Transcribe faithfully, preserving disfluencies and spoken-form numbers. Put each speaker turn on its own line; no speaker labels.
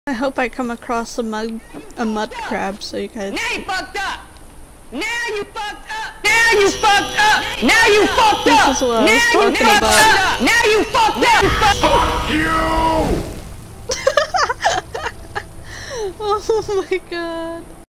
I hope I come across a mud a mud crab so you guys.
Now you fucked up. Now you fucked up. Now you fucked up. Now you fucked up.
This is what I was
now
talking
you
about.
Up. Now you fucked up.
Fuck you!
Oh my god.